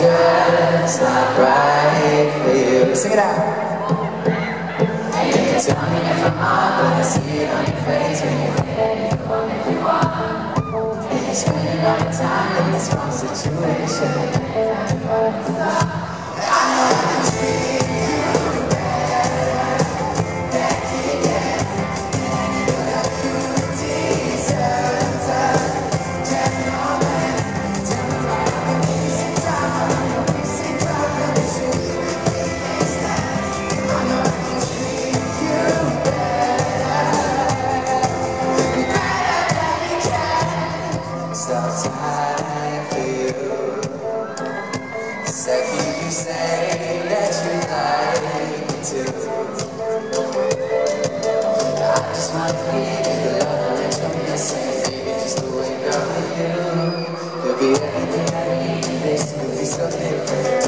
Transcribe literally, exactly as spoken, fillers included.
just not right for you. Sing it out. You tell me if I'm on, but I see it on your face when you're spending all your time in this wrong situation. I know I can treat you better than he can, and you know you deserve a gentleman. Tell me why I'm wasting time, I'm wasting time for this shit. I know I can treat you better, better than he can. Stop time for you. The second you say that you'd like me to, I just wanna give you the love that you're missing. Baby, just to wake up with you. You'll be everything I need, and this could be so different.